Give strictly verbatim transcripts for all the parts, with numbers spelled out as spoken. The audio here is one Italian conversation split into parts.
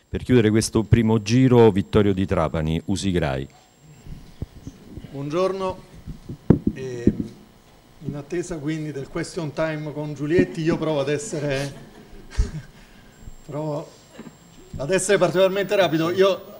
Per chiudere questo primo giro, Vittorio Di Trapani, Usigrai. Buongiorno, e in attesa quindi del question time con Giulietti io provo ad essere, provo ad essere particolarmente rapido. Io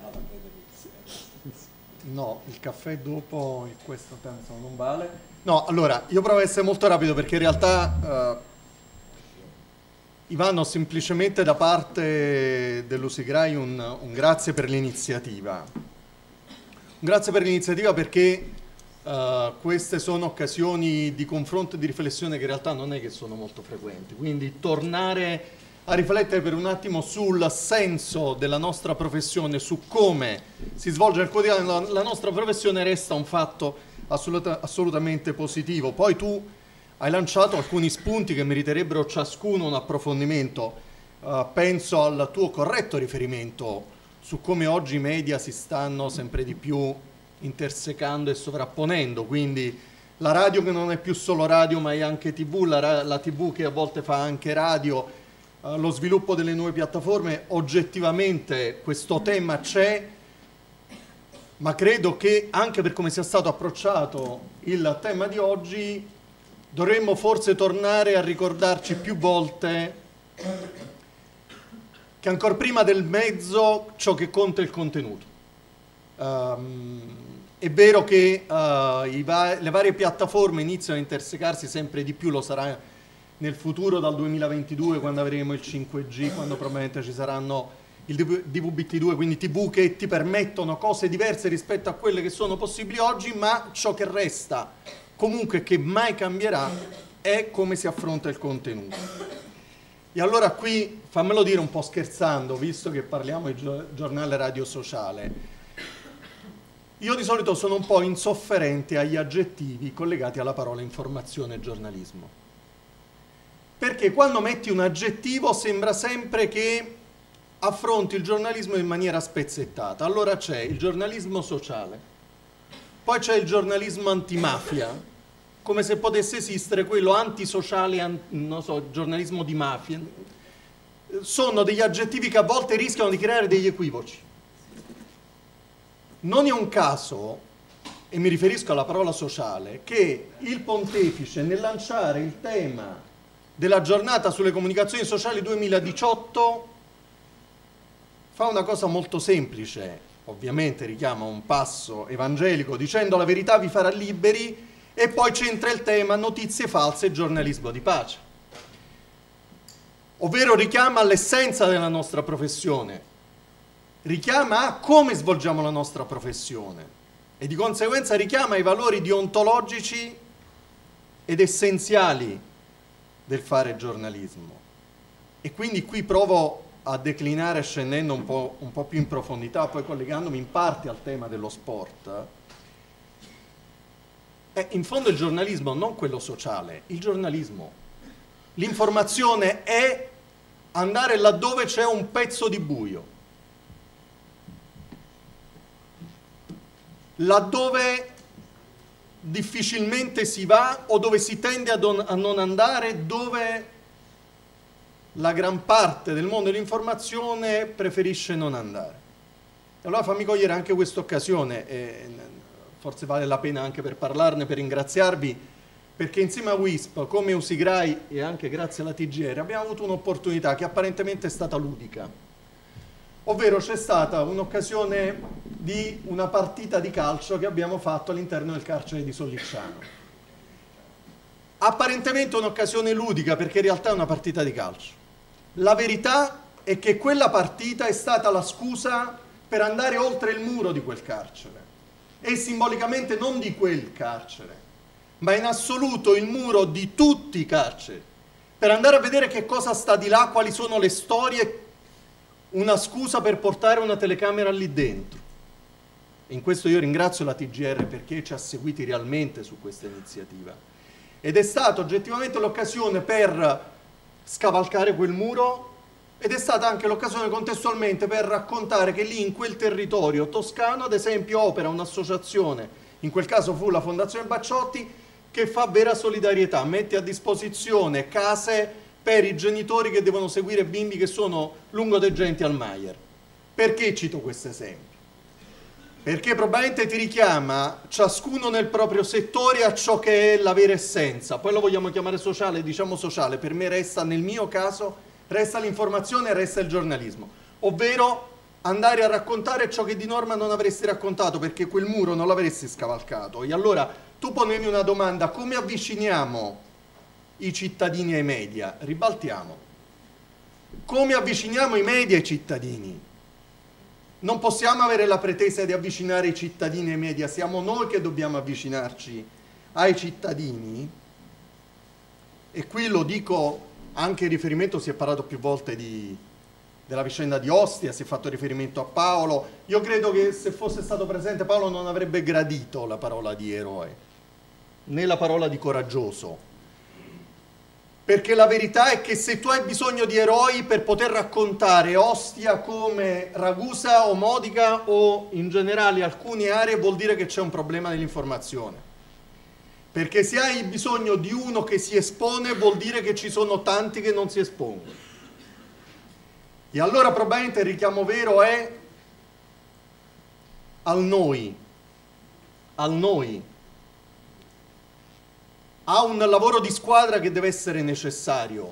no, il caffè dopo il question time non vale. No, allora, io provo ad essere molto rapido perché in realtà... Uh, Ivano, semplicemente da parte dell'Usigrai un, un grazie per l'iniziativa. Un grazie per l'iniziativa perché uh, queste sono occasioni di confronto e di riflessione che in realtà non è che sono molto frequenti. Quindi tornare a riflettere per un attimo sul senso della nostra professione, su come si svolge nel quotidiano la, la nostra professione resta un fatto assoluta, assolutamente positivo. Poi tu hai lanciato alcuni spunti che meriterebbero ciascuno un approfondimento. Uh, penso al tuo corretto riferimento su come oggi i media si stanno sempre di più intersecando e sovrapponendo, quindi la radio che non è più solo radio ma è anche tivù, la, la tivù che a volte fa anche radio, uh, lo sviluppo delle nuove piattaforme. Oggettivamente questo tema c'è, ma credo che anche per come sia stato approcciato il tema di oggi dovremmo forse tornare a ricordarci più volte che ancora prima del mezzo ciò che conta è il contenuto. Um, è vero che uh, i va- le varie piattaforme iniziano a intersecarsi sempre di più, lo sarà nel futuro dal duemilaventidue quando avremo il cinque G, quando probabilmente ci saranno il D V B T due, quindi tivù che ti permettono cose diverse rispetto a quelle che sono possibili oggi, ma ciò che resta comunque che mai cambierà è come si affronta il contenuto. E allora qui, fammelo dire un po' scherzando, visto che parliamo di giornale radio sociale, io di solito sono un po' insofferente agli aggettivi collegati alla parola informazione e giornalismo. Perché quando metti un aggettivo sembra sempre che affronti il giornalismo in maniera spezzettata. Allora c'è il giornalismo sociale, poi c'è il giornalismo antimafia, come se potesse esistere quello antisociale, an, non so, giornalismo di mafia. Sono degli aggettivi che a volte rischiano di creare degli equivoci. Non è un caso, e mi riferisco alla parola sociale, che il pontefice nel lanciare il tema della giornata sulle comunicazioni sociali duemiladiciotto fa una cosa molto semplice. Ovviamente richiama un passo evangelico dicendo la verità vi farà liberi e poi c'entra il tema notizie false e giornalismo di pace. Ovvero richiama all'essenza della nostra professione, richiama a come svolgiamo la nostra professione e di conseguenza richiama i valori deontologici ed essenziali del fare giornalismo. E quindi qui provo a declinare scendendo un po', un po' più in profondità, poi collegandomi in parte al tema dello sport. È in fondo il giornalismo, non quello sociale, il giornalismo. L'informazione è andare laddove c'è un pezzo di buio, laddove difficilmente si va o dove si tende a, don- a non andare, dove la gran parte del mondo dell'informazione preferisce non andare. Allora fammi cogliere anche questa occasione, e forse vale la pena anche per parlarne, per ringraziarvi, perché insieme a WISP, come Usigrai e anche grazie alla T G R, abbiamo avuto un'opportunità che apparentemente è stata ludica. Ovvero c'è stata un'occasione di una partita di calcio che abbiamo fatto all'interno del carcere di Sollicciano. Apparentemente un'occasione ludica perché in realtà è una partita di calcio. La verità è che quella partita è stata la scusa per andare oltre il muro di quel carcere e simbolicamente non di quel carcere, ma in assoluto il muro di tutti i carceri, per andare a vedere che cosa sta di là, quali sono le storie, una scusa per portare una telecamera lì dentro. E in questo io ringrazio la T G R perché ci ha seguiti realmente su questa iniziativa. Ed è stata oggettivamente l'occasione per scavalcare quel muro ed è stata anche l'occasione contestualmente per raccontare che lì in quel territorio toscano, ad esempio, opera un'associazione, in quel caso fu la Fondazione Bacciotti, che fa vera solidarietà, mette a disposizione case per i genitori che devono seguire bimbi che sono lungodegenti al Maier. Perché cito questo esempio? Perché probabilmente ti richiama ciascuno nel proprio settore a ciò che è la vera essenza. Poi lo vogliamo chiamare sociale, diciamo sociale. Per me resta, nel mio caso, resta l'informazione e resta il giornalismo. Ovvero andare a raccontare ciò che di norma non avresti raccontato, perché quel muro non l'avresti scavalcato. E allora tu ponevi una domanda: come avviciniamo i cittadini ai media? Ribaltiamo. Come avviciniamo i media ai cittadini? Non possiamo avere la pretesa di avvicinare i cittadini ai media, siamo noi che dobbiamo avvicinarci ai cittadini. E qui lo dico anche in riferimento, si è parlato più volte di, della vicenda di Ostia, si è fatto riferimento a Paolo. Io credo che se fosse stato presente Paolo non avrebbe gradito la parola di eroe, né la parola di coraggioso. Perché la verità è che se tu hai bisogno di eroi per poter raccontare Ostia come Ragusa o Modica o in generale alcune aree, vuol dire che c'è un problema nell'informazione. Perché se hai bisogno di uno che si espone, vuol dire che ci sono tanti che non si espongono. E allora probabilmente il richiamo vero è al noi, al noi. Ha un lavoro di squadra che deve essere necessario.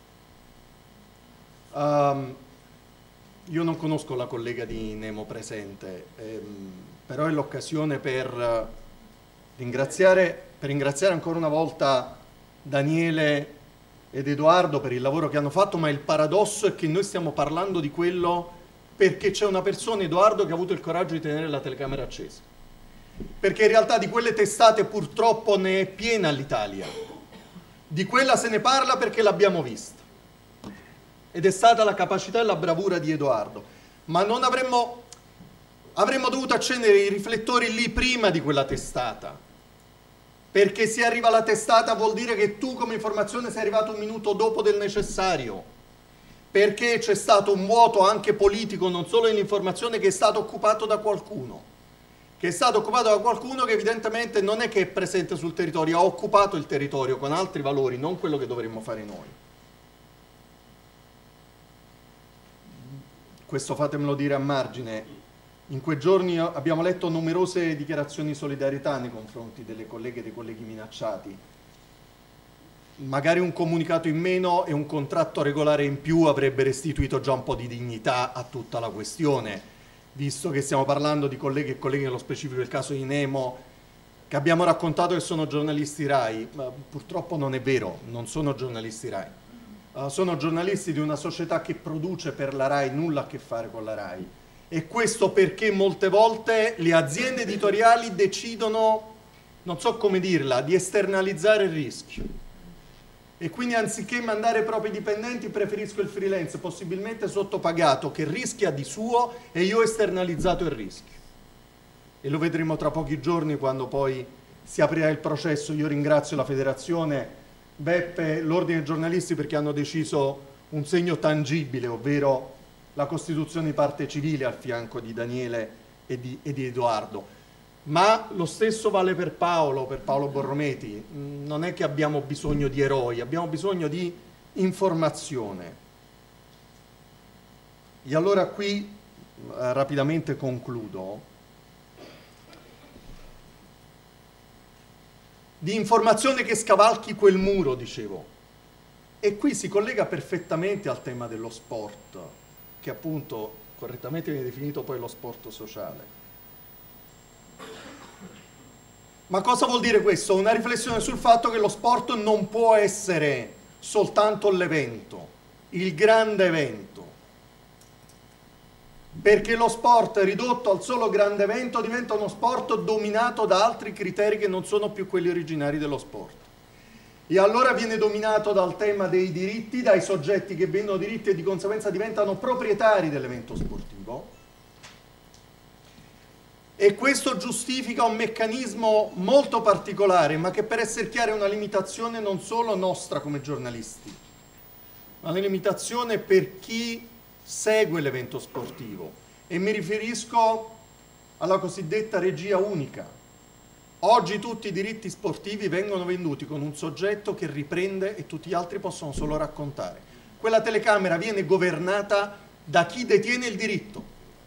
Um, io non conosco la collega di Nemo presente, ehm, però è l'occasione per ringraziare, per ringraziare ancora una volta Daniele ed Edoardo per il lavoro che hanno fatto, ma il paradosso è che noi stiamo parlando di quello perché c'è una persona, Edoardo, che ha avuto il coraggio di tenere la telecamera accesa. Perché in realtà di quelle testate purtroppo ne è piena l'Italia. Di quella se ne parla perché l'abbiamo vista. Ed è stata la capacità e la bravura di Edoardo. Ma non avremmo, avremmo dovuto accendere i riflettori lì prima di quella testata. Perché se arriva la testata vuol dire che tu come informazione sei arrivato un minuto dopo del necessario. Perché c'è stato un vuoto anche politico, non solo nell'informazione, che è stato occupato da qualcuno. che è stato occupato da qualcuno che evidentemente non è che è presente sul territorio, ha occupato il territorio con altri valori, non quello che dovremmo fare noi. Questo fatemelo dire a margine. In quei giorni abbiamo letto numerose dichiarazioni di solidarietà nei confronti delle colleghe e dei colleghi minacciati. Magari un comunicato in meno e un contratto regolare in più avrebbe restituito già un po' di dignità a tutta la questione. Visto che stiamo parlando di colleghi e colleghi, nello specifico del caso di Nemo, che abbiamo raccontato che sono giornalisti RAI, ma purtroppo non è vero, non sono giornalisti RAI. Uh, sono giornalisti di una società che produce per la RAI, nulla a che fare con la RAI. E questo perché molte volte le aziende editoriali decidono, non so come dirla, di esternalizzare il rischio. E quindi anziché mandare i propri dipendenti preferisco il freelance, possibilmente sottopagato, che rischia di suo e io ho esternalizzato il rischio. E lo vedremo tra pochi giorni quando poi si aprirà il processo. Io ringrazio la federazione, Beppe, l'ordine dei giornalisti perché hanno deciso un segno tangibile, ovvero la costituzione di parte civile al fianco di Daniele e di, e di Edoardo. Ma lo stesso vale per Paolo, per Paolo Borrometi. Non è che abbiamo bisogno di eroi, abbiamo bisogno di informazione. E allora qui eh, rapidamente concludo. Di informazione che scavalchi quel muro, dicevo. E qui si collega perfettamente al tema dello sport, che appunto correttamente viene definito poi lo sport sociale. Ma cosa vuol dire questo? Una riflessione sul fatto che lo sport non può essere soltanto l'evento, il grande evento. Perché lo sport ridotto al solo grande evento diventa uno sport dominato da altri criteri che non sono più quelli originari dello sport. E allora viene dominato dal tema dei diritti, dai soggetti che vendono diritti e di conseguenza diventano proprietari dell'evento sportivo. E questo giustifica un meccanismo molto particolare, ma che per essere chiaro è una limitazione non solo nostra come giornalisti, ma una limitazione per chi segue l'evento sportivo. E mi riferisco alla cosiddetta regia unica. Oggi tutti i diritti sportivi vengono venduti con un soggetto che riprende e tutti gli altri possono solo raccontare. Quella telecamera viene governata da chi detiene il diritto.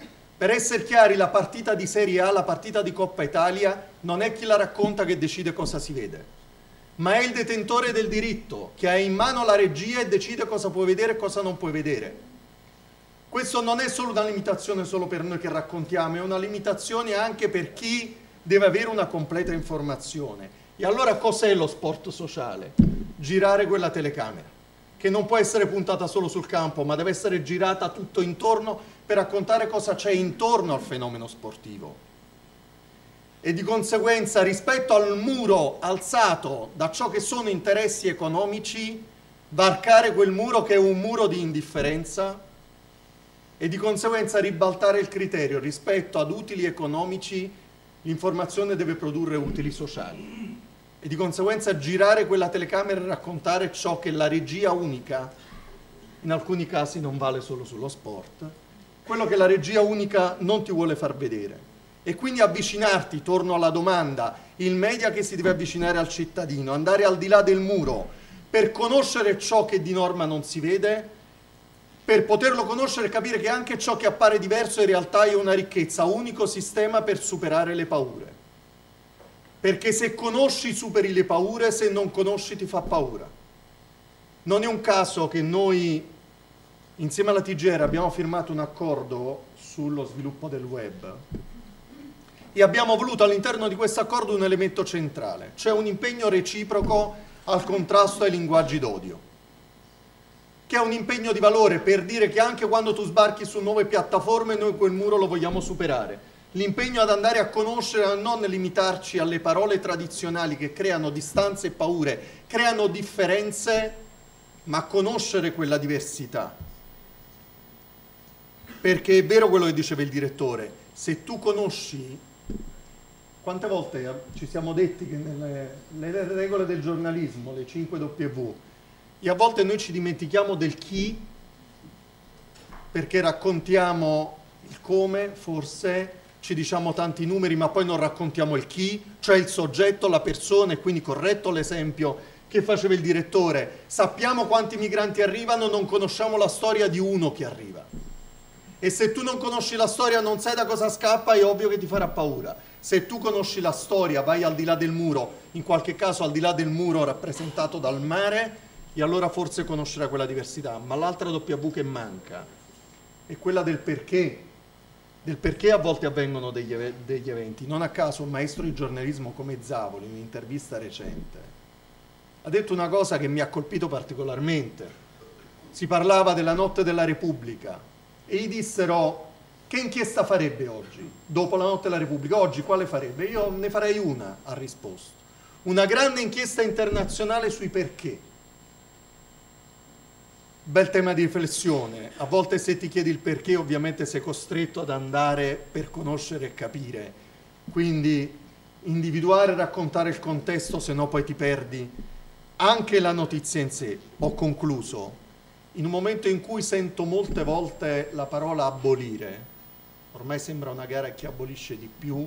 Per essere chiari, la partita di Serie A, la partita di Coppa Italia, non è chi la racconta che decide cosa si vede, ma è il detentore del diritto, che ha in mano la regia e decide cosa puoi vedere e cosa non puoi vedere. Questo non è solo una limitazione solo per noi che raccontiamo, è una limitazione anche per chi deve avere una completa informazione. E allora cos'è lo sport sociale? Girare quella telecamera, che non può essere puntata solo sul campo, ma deve essere girata tutto intorno per raccontare cosa c'è intorno al fenomeno sportivo. E di conseguenza, rispetto al muro alzato da ciò che sono interessi economici, varcare quel muro che è un muro di indifferenza e di conseguenza ribaltare il criterio. Rispetto ad utili economici, l'informazione deve produrre utili sociali. E di conseguenza girare quella telecamera e raccontare ciò che la regia unica, in alcuni casi non vale solo sullo sport, quello che la regia unica non ti vuole far vedere. E quindi avvicinarti, torno alla domanda, il media che si deve avvicinare al cittadino, andare al di là del muro, per conoscere ciò che di norma non si vede, per poterlo conoscere e capire che anche ciò che appare diverso in realtà è una ricchezza, unico sistema per superare le paure. Perché se conosci superi le paure, se non conosci ti fa paura. Non è un caso che noi, insieme alla T G R, abbiamo firmato un accordo sullo sviluppo del web e abbiamo voluto all'interno di questo accordo un elemento centrale, cioè un impegno reciproco al contrasto ai linguaggi d'odio, che è un impegno di valore per dire che anche quando tu sbarchi su nuove piattaforme noi quel muro lo vogliamo superare. L'impegno ad andare a conoscere, a non limitarci alle parole tradizionali che creano distanze e paure, creano differenze, ma a conoscere quella diversità. Perché è vero quello che diceva il direttore, se tu conosci, quante volte ci siamo detti che nelle le regole del giornalismo, le cinque W, e a volte noi ci dimentichiamo del chi, perché raccontiamo il come, forse ci diciamo tanti numeri ma poi non raccontiamo il chi, cioè il soggetto, la persona, e quindi corretto l'esempio che faceva il direttore, sappiamo quanti migranti arrivano, non conosciamo la storia di uno che arriva. E se tu non conosci la storia, non sai da cosa scappa, è ovvio che ti farà paura. Se tu conosci la storia, vai al di là del muro, in qualche caso al di là del muro rappresentato dal mare, e allora forse conoscerai quella diversità. Ma l'altra W che manca è quella del perché, del perché a volte avvengono degli, ev degli eventi. Non a caso un maestro di giornalismo come Zavoli, in un'intervista recente, ha detto una cosa che mi ha colpito particolarmente. Si parlava della notte della Repubblica e gli dissero: che inchiesta farebbe oggi, dopo la notte della Repubblica? Oggi quale farebbe? Io ne farei una, ha risposto. Una grande inchiesta internazionale sui perché. Bel tema di riflessione. A volte se ti chiedi il perché ovviamente sei costretto ad andare per conoscere e capire. Quindi individuare e raccontare il contesto, se no poi ti perdi anche la notizia in sé. Ho concluso. In un momento in cui sento molte volte la parola abolire, ormai sembra una gara a chi abolisce di più.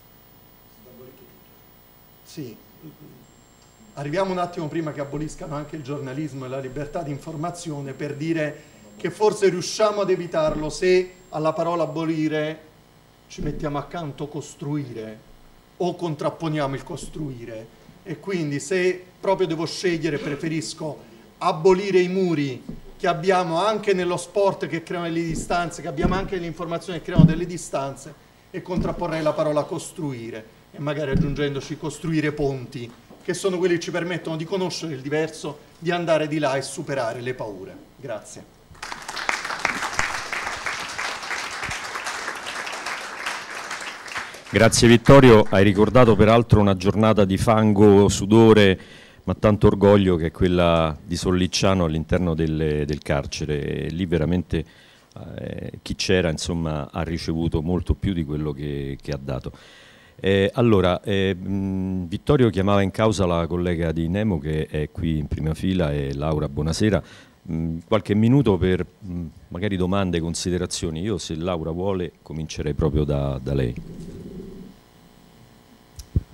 Sì. Arriviamo un attimo prima che aboliscano anche il giornalismo e la libertà di informazione, per dire che forse riusciamo ad evitarlo se alla parola abolire ci mettiamo accanto costruire o contrapponiamo il costruire. E quindi se proprio devo scegliere, preferisco abolire i muri che abbiamo anche nello sport, che creano delle distanze, che abbiamo anche nell'informazione che creano delle distanze, e contrapporrei la parola costruire, e magari aggiungendoci costruire ponti, che sono quelli che ci permettono di conoscere il diverso, di andare di là e superare le paure. Grazie. Grazie Vittorio, hai ricordato peraltro una giornata di fango, sudore, ma tanto orgoglio, che è quella di Sollicciano all'interno del, del carcere. E lì veramente eh, chi c'era insomma ha ricevuto molto più di quello che, che ha dato. Eh, allora, eh, mh, Vittorio chiamava in causa la collega di Nemo che è qui in prima fila, e Laura, buonasera. Mh, qualche minuto per mh, magari domande, considerazioni. Io, se Laura vuole, comincerei proprio da, da lei.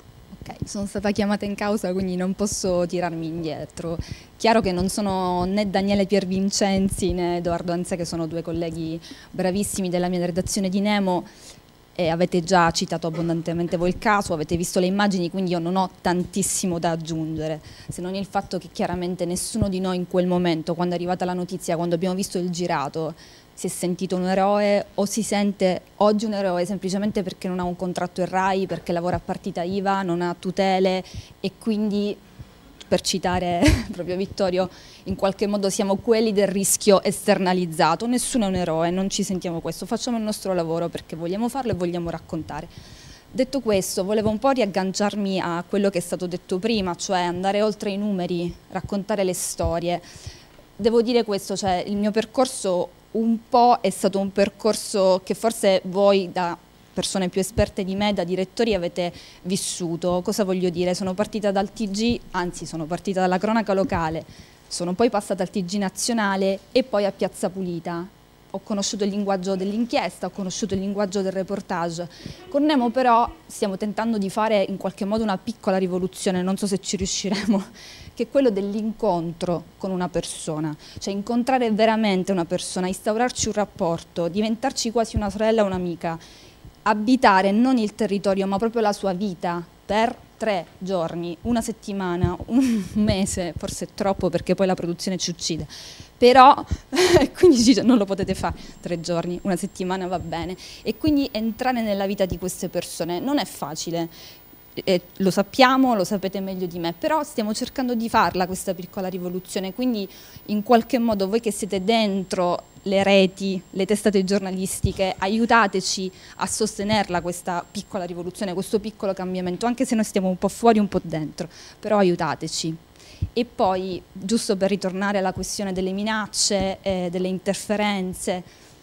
Okay, sono stata chiamata in causa, quindi non posso tirarmi indietro. Chiaro che non sono né Daniele Piervincenzi né Edoardo Anze, che sono due colleghi bravissimi della mia redazione di Nemo, e avete già citato abbondantemente voi il caso, avete visto le immagini, quindi io non ho tantissimo da aggiungere, se non il fatto che chiaramente nessuno di noi in quel momento, quando è arrivata la notizia, quando abbiamo visto il girato, si è sentito un eroe o si sente oggi un eroe semplicemente perché non ha un contratto in Rai, perché lavora a partita I V A, non ha tutele e quindi, per citare proprio Vittorio, in qualche modo siamo quelli del rischio esternalizzato. Nessuno è un eroe, non ci sentiamo questo, facciamo il nostro lavoro perché vogliamo farlo e vogliamo raccontare. Detto questo, volevo un po' riagganciarmi a quello che è stato detto prima, cioè andare oltre i numeri, raccontare le storie. Devo dire questo, cioè il mio percorso un po' è stato un percorso che forse voi da persone più esperte di me, da direttori, avete vissuto. Cosa voglio dire? Sono partita dal T G, anzi sono partita dalla cronaca locale, sono poi passata al T G nazionale e poi a Piazza Pulita. Ho conosciuto il linguaggio dell'inchiesta, ho conosciuto il linguaggio del reportage. Con Nemo però stiamo tentando di fare in qualche modo una piccola rivoluzione, non so se ci riusciremo, che è quello dell'incontro con una persona, cioè incontrare veramente una persona, instaurarci un rapporto, diventarci quasi una sorella o un'amica, abitare non il territorio ma proprio la sua vita per tre giorni, una settimana, un mese, forse è troppo perché poi la produzione ci uccide, però quindi dice, non lo potete fare, tre giorni, una settimana va bene, e quindi entrare nella vita di queste persone non è facile. Eh, lo sappiamo, lo sapete meglio di me, però stiamo cercando di farla questa piccola rivoluzione, quindi in qualche modo voi che siete dentro le reti, le testate giornalistiche, aiutateci a sostenerla questa piccola rivoluzione, questo piccolo cambiamento, anche se noi stiamo un po' fuori, un po' dentro, però aiutateci. E poi, giusto per ritornare alla questione delle minacce, eh, delle interferenze,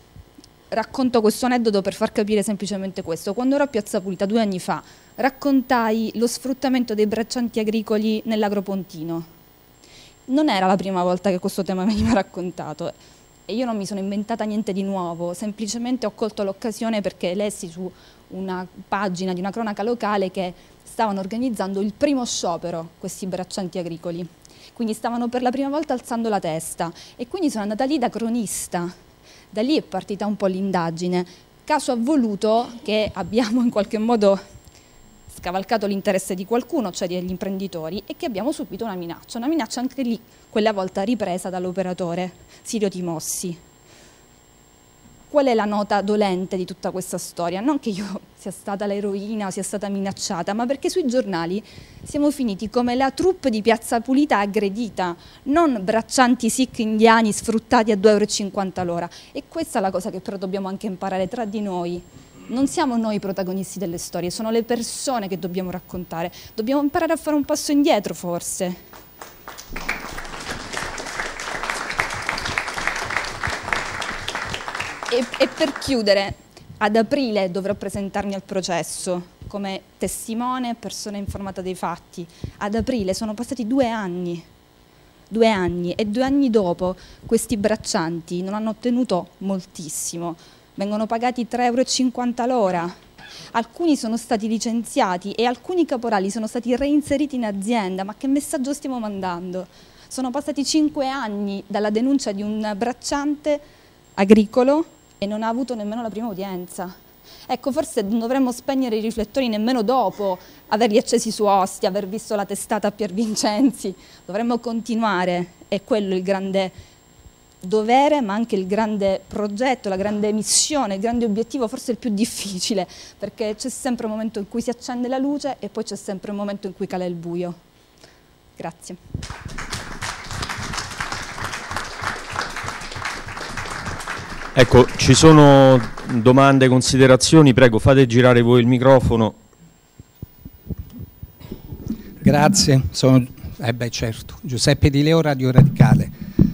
racconto questo aneddoto per far capire semplicemente questo. Quando ero a Piazza Pulita due anni fa raccontai lo sfruttamento dei braccianti agricoli nell'Agropontino. Non era la prima volta che questo tema veniva raccontato e io non mi sono inventata niente di nuovo, semplicemente ho colto l'occasione perché lessi su una pagina di una cronaca locale che stavano organizzando il primo sciopero questi braccianti agricoli, quindi stavano per la prima volta alzando la testa e quindi sono andata lì da cronista. Da lì è partita un po' l'indagine. Caso ha voluto che abbiamo in qualche modo scavalcato l'interesse di qualcuno, cioè degli imprenditori, e che abbiamo subito una minaccia, una minaccia anche lì, quella volta ripresa dall'operatore Sirio Timossi. Qual è la nota dolente di tutta questa storia? Non che io sia stata l'eroina o sia stata minacciata, ma perché sui giornali siamo finiti come la troupe di Piazza Pulita aggredita, non braccianti sikh indiani sfruttati a due euro e cinquanta l'ora. E questa è la cosa che però dobbiamo anche imparare tra di noi. Non siamo noi i protagonisti delle storie, sono le persone che dobbiamo raccontare. Dobbiamo imparare a fare un passo indietro, forse. E, e per chiudere, ad aprile dovrò presentarmi al processo come testimone, persona informata dei fatti. Ad aprile sono passati due anni, due anni e due anni dopo questi braccianti non hanno ottenuto moltissimo. Vengono pagati tre euro e cinquanta l'ora, alcuni sono stati licenziati e alcuni caporali sono stati reinseriti in azienda. Ma che messaggio stiamo mandando? Sono passati cinque anni dalla denuncia di un bracciante agricolo e non ha avuto nemmeno la prima udienza. Ecco, forse non dovremmo spegnere i riflettori nemmeno dopo averli accesi su Ostia, aver visto la testata a Piervincenzi. Dovremmo continuare, è quello il grande dovere, ma anche il grande progetto, la grande missione, il grande obiettivo, forse il più difficile, perché c'è sempre un momento in cui si accende la luce e poi c'è sempre un momento in cui cala il buio. Grazie. Ecco, ci sono domande, considerazioni, prego fate girare voi il microfono. Grazie, sono eh beh, certo. Giuseppe Di Leo, Radio Radicale.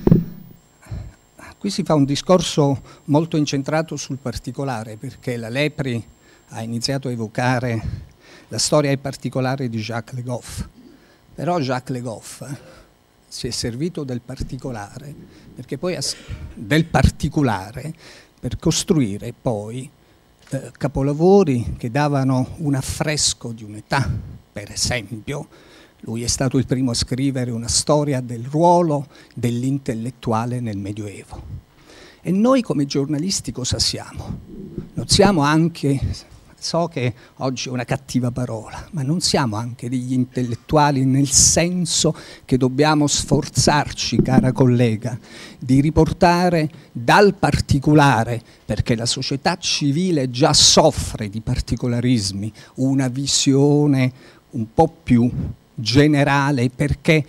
Qui si fa un discorso molto incentrato sul particolare, perché la Lepri ha iniziato a evocare la storia e particolare di Jacques Le Goff, però Jacques Le Goff si è servito del particolare, perché poi del particolare per costruire poi eh, capolavori che davano un affresco di un'età per esempio, lui è stato il primo a scrivere una storia del ruolo dell'intellettuale nel Medioevo. E noi come giornalisti cosa siamo? Non siamo anche, so che oggi è una cattiva parola, ma non siamo anche degli intellettuali, nel senso che dobbiamo sforzarci, cara collega, di riportare dal particolare, perché la società civile già soffre di particolarismi, una visione un po' più generale, perché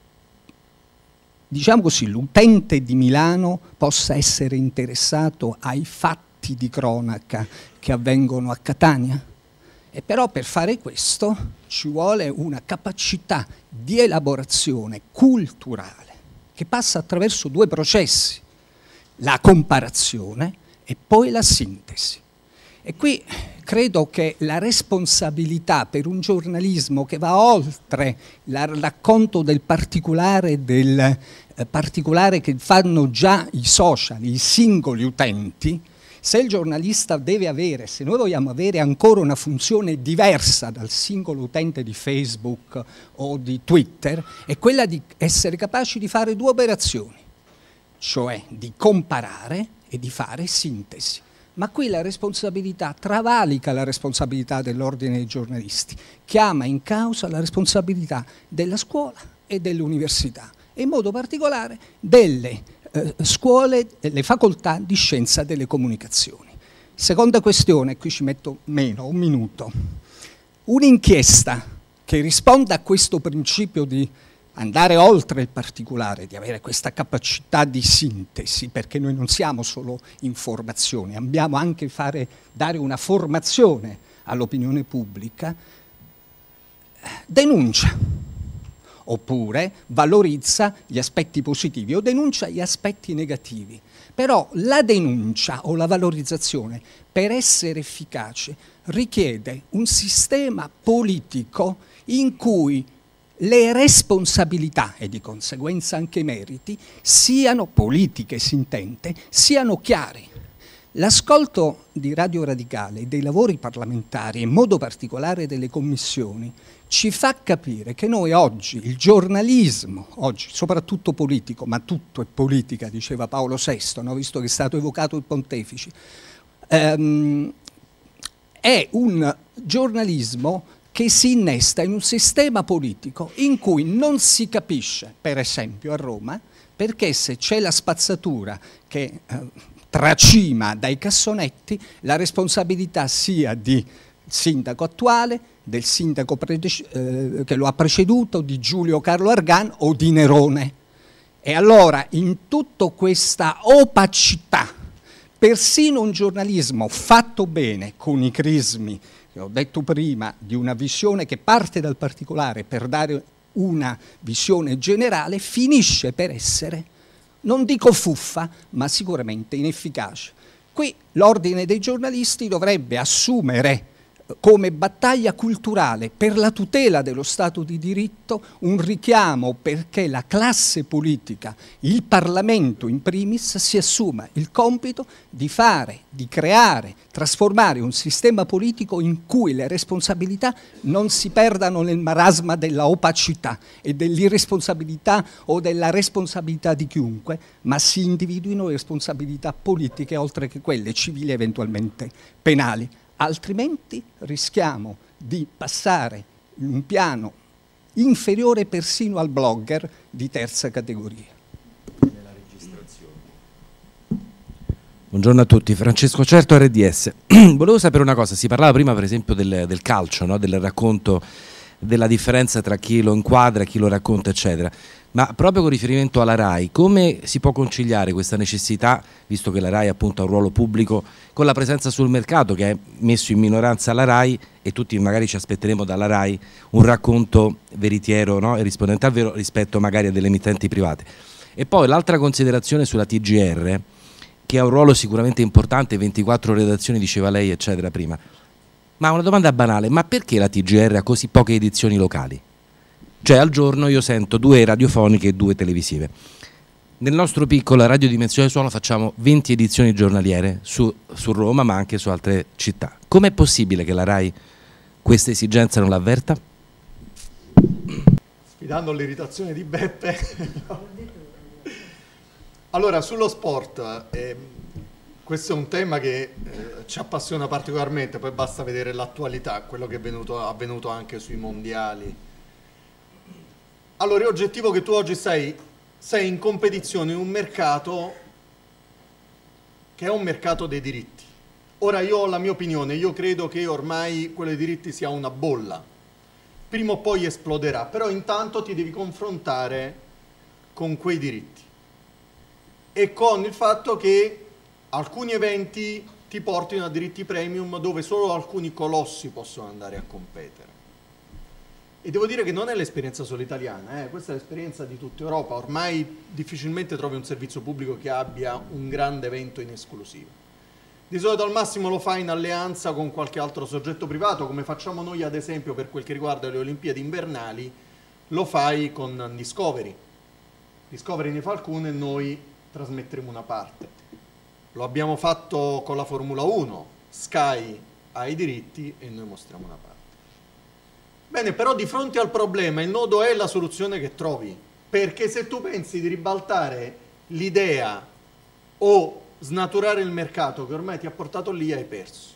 diciamo così l'utente di Milano possa essere interessato ai fatti di cronaca che avvengono a Catania. E però per fare questo ci vuole una capacità di elaborazione culturale che passa attraverso due processi: la comparazione e poi la sintesi. E qui credo che la responsabilità per un giornalismo che va oltre il racconto del particolare, del eh, particolare che fanno già i social, i singoli utenti, se il giornalista deve avere, se noi vogliamo avere ancora una funzione diversa dal singolo utente di Facebook o di Twitter, è quella di essere capaci di fare due operazioni, cioè di comparare e di fare sintesi. Ma qui la responsabilità travalica la responsabilità dell'ordine dei giornalisti, chiama in causa la responsabilità della scuola e dell'università, e in modo particolare delle eh, scuole, delle facoltà di scienza delle comunicazioni. Seconda questione, qui ci metto meno, un minuto. Un'inchiesta che risponda a questo principio di andare oltre il particolare, di avere questa capacità di sintesi, perché noi non siamo solo informazione, abbiamo anche fare, dare una formazione all'opinione pubblica, denuncia, oppure valorizza gli aspetti positivi o denuncia gli aspetti negativi. Però la denuncia o la valorizzazione, per essere efficace, richiede un sistema politico in cui le responsabilità e di conseguenza anche i meriti siano politiche, si intende, siano chiari. L'ascolto di Radio Radicale e dei lavori parlamentari, in modo particolare delle commissioni, ci fa capire che noi oggi, il giornalismo, oggi soprattutto politico, ma tutto è politica, diceva Paolo sesto, no? Visto che è stato evocato il pontefice, ehm, è un giornalismo che si innesta in un sistema politico in cui non si capisce, per esempio a Roma, perché se c'è la spazzatura che eh, tracima dai cassonetti, la responsabilità sia di sindaco attuale, del sindaco eh, che lo ha preceduto, di Giulio Carlo Argan o di Nerone. E allora in tutta questa opacità, persino un giornalismo fatto bene, con i crismi che ho detto prima, di una visione che parte dal particolare per dare una visione generale, finisce per essere, non dico fuffa, ma sicuramente inefficace. Qui l'ordine dei giornalisti dovrebbe assumere come battaglia culturale per la tutela dello Stato di diritto un richiamo perché la classe politica, il Parlamento in primis, si assuma il compito di fare, di creare, trasformare un sistema politico in cui le responsabilità non si perdano nel marasma della opacità e dell'irresponsabilità o della responsabilità di chiunque, ma si individuino responsabilità politiche oltre che quelle civili e eventualmente penali. Altrimenti rischiamo di passare in un piano inferiore persino al blogger di terza categoria. Buongiorno a tutti, Francesco Certo, R D S. Volevo sapere una cosa, si parlava prima per esempio del, del calcio, no? Del racconto, della differenza tra chi lo inquadra, chi lo racconta eccetera, ma proprio con riferimento alla RAI, come si può conciliare questa necessità, visto che la RAI appunto ha un ruolo pubblico, con la presenza sul mercato che è messo in minoranza alla RAI e tutti magari ci aspetteremo dalla RAI un racconto veritiero, no? E rispondente al vero rispetto magari a delle emittenti private. E poi l'altra considerazione sulla T G R, che ha un ruolo sicuramente importante, ventiquattro redazioni diceva lei eccetera prima, ma una domanda banale, ma perché la T G R ha così poche edizioni locali? Cioè al giorno io sento due radiofoniche e due televisive. Nel nostro piccolo Radio Dimensione Suono facciamo venti edizioni giornaliere su, su Roma ma anche su altre città. Com'è possibile che la RAI questa esigenza non l'avverta? sfidando l'irritazione di Beppe. Allora, sullo sport, eh, questo è un tema che eh, ci appassiona particolarmente, poi basta vedere l'attualità, quello che è venuto, avvenuto anche sui mondiali. Allora, è oggettivo che tu oggi sei, sei in competizione in un mercato che è un mercato dei diritti. Ora, io ho la mia opinione, io credo che ormai quello dei diritti sia una bolla. Prima o poi esploderà, però intanto ti devi confrontare con quei diritti e con il fatto che alcuni eventi ti portino a diritti premium dove solo alcuni colossi possono andare a competere. E devo dire che non è l'esperienza solo italiana, eh? Questa è l'esperienza di tutta Europa. Ormai difficilmente trovi un servizio pubblico che abbia un grande evento in esclusiva. Di solito al massimo lo fai in alleanza con qualche altro soggetto privato, come facciamo noi ad esempio per quel che riguarda le Olimpiadi invernali, lo fai con Discovery. Discovery ne fa alcune e noi trasmetteremo una parte. Lo abbiamo fatto con la Formula uno, Sky ha i diritti e noi mostriamo una parte. Bene, però di fronte al problema il nodo è la soluzione che trovi, perché se tu pensi di ribaltare l'idea o snaturare il mercato che ormai ti ha portato lì, hai perso.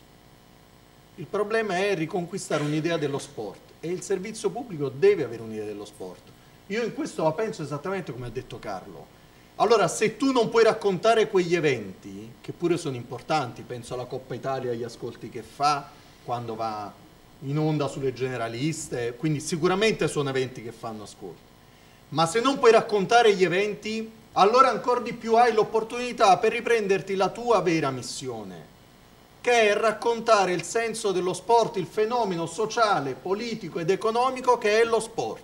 Il problema è riconquistare un'idea dello sport e il servizio pubblico deve avere un'idea dello sport. Io in questo la penso esattamente come ha detto Carlo. Allora, se tu non puoi raccontare quegli eventi, che pure sono importanti, penso alla Coppa Italia, agli ascolti che fa, quando va in onda sulle generaliste, quindi sicuramente sono eventi che fanno ascolti. Ma se non puoi raccontare gli eventi, allora ancora di più hai l'opportunità per riprenderti la tua vera missione, che è raccontare il senso dello sport, il fenomeno sociale, politico ed economico che è lo sport.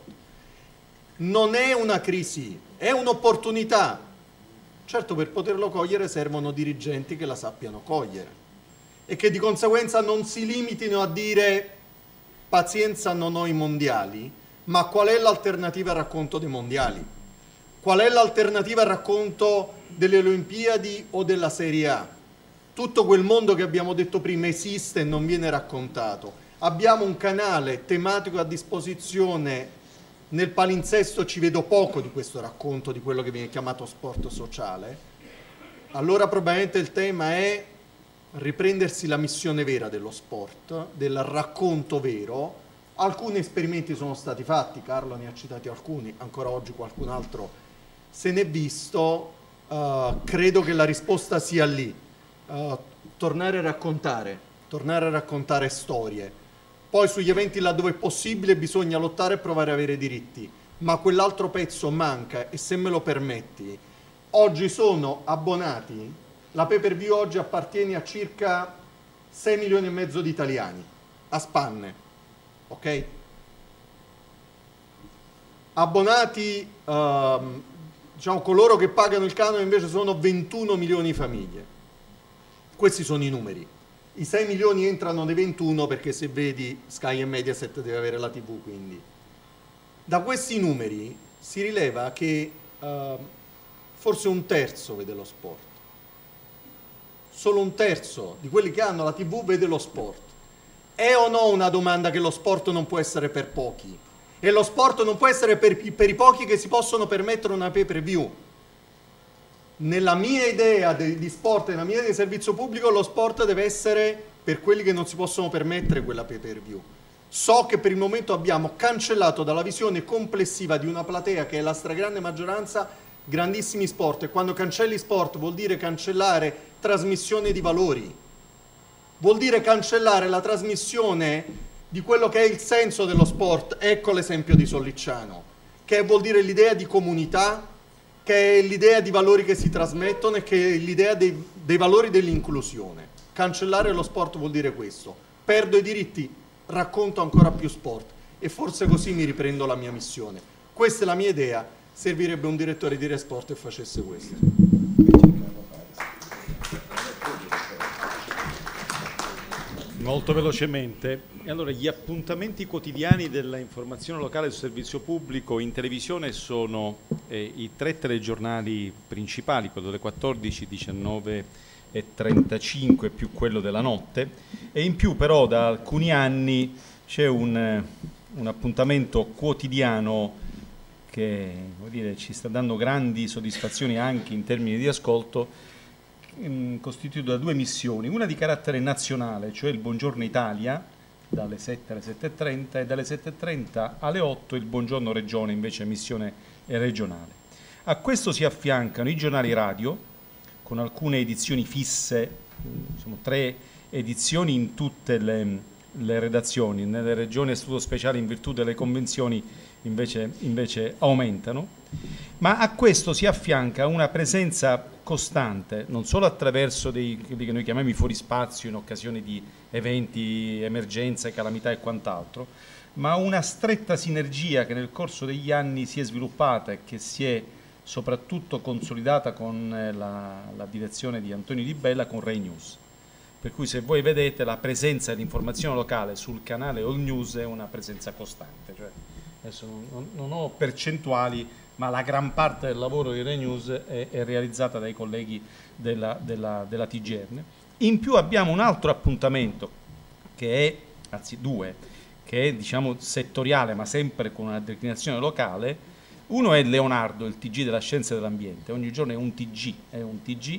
Non è una crisi, è un'opportunità. Certo, per poterlo cogliere servono dirigenti che la sappiano cogliere e che di conseguenza non si limitino a dire pazienza, non ho i mondiali, ma qual è l'alternativa al racconto dei mondiali? Qual è l'alternativa al racconto delle Olimpiadi o della Serie A? Tutto quel mondo che abbiamo detto prima esiste e non viene raccontato. Abbiamo un canale tematico a disposizione. Nel palinsesto ci vedo poco di questo racconto di quello che viene chiamato sport sociale. Allora probabilmente il tema è riprendersi la missione vera dello sport, del racconto vero. Alcuni esperimenti sono stati fatti, Carlo ne ha citati alcuni, ancora oggi qualcun altro se n'è visto. Uh, credo che la risposta sia lì, uh, tornare a raccontare, tornare a raccontare storie. Poi sugli eventi laddove è possibile bisogna lottare e provare ad avere diritti, ma quell'altro pezzo manca e se me lo permetti, oggi sono abbonati, la pay per view oggi appartiene a circa sei milioni e mezzo di italiani, a spanne, ok? Abbonati, ehm, diciamo coloro che pagano il canone invece sono ventuno milioni di famiglie, questi sono i numeri. I sei milioni entrano nei ventuno perché se vedi Sky e Mediaset deve avere la tivù, quindi. Da questi numeri si rileva che uh, forse un terzo vede lo sport. Solo un terzo di quelli che hanno la tivù vede lo sport. È o no una domanda che lo sport non può essere per pochi? E lo sport non può essere per, per i pochi che si possono permettere una pay per view? Nella mia idea de, di sport, nella mia idea di servizio pubblico, lo sport deve essere per quelli che non si possono permettere quella pay per view. So che per il momento abbiamo cancellato dalla visione complessiva di una platea che è la stragrande maggioranza grandissimi sport, e quando cancelli sport vuol dire cancellare trasmissione di valori, vuol dire cancellare la trasmissione di quello che è il senso dello sport. Ecco l'esempio di Sollicciano, che vuol dire l'idea di comunità, che è l'idea di valori che si trasmettono e che è l'idea dei, dei valori dell'inclusione. Cancellare lo sport vuol dire questo. Perdo i diritti, racconto ancora più sport e forse così mi riprendo la mia missione. Questa è la mia idea, servirebbe un direttore di Resport e facesse questo. Molto velocemente. E allora, gli appuntamenti quotidiani dell'informazione locale sul servizio pubblico in televisione sono eh, i tre telegiornali principali, quello delle quattordici, diciannove e trentacinque più quello della notte, e in più però da alcuni anni c'è un, un appuntamento quotidiano che vuol dire, ci sta dando grandi soddisfazioni anche in termini di ascolto, ehm, costituito da due missioni, una di carattere nazionale, cioè il Buongiorno Italia, dalle sette alle sette e trenta, e dalle sette e trenta alle otto il Buongiorno Regione, invece missione regionale. A questo si affiancano i giornali radio, con alcune edizioni fisse, sono tre edizioni in tutte le, le redazioni, nelle regioni a statuto speciale in virtù delle convenzioni invece, invece aumentano, ma a questo si affianca una presenza costante, non solo attraverso dei, quelli che noi chiamiamo i fuorispazio in occasione di eventi, emergenze, calamità e quant'altro, ma una stretta sinergia che nel corso degli anni si è sviluppata e che si è soprattutto consolidata con la, la direzione di Antonio Di Bella con Rai News. Per cui se voi vedete la presenza di informazione locale sul canale All News è una presenza costante, cioè, adesso non, non ho percentuali, ma la gran parte del lavoro di Rai News è, è realizzata dai colleghi della, della, della T G R. In più abbiamo un altro appuntamento che è, anzi due, che è diciamo settoriale ma sempre con una declinazione locale. Uno è Leonardo, il T G della scienza e dell'ambiente, ogni giorno è un T G, è un T G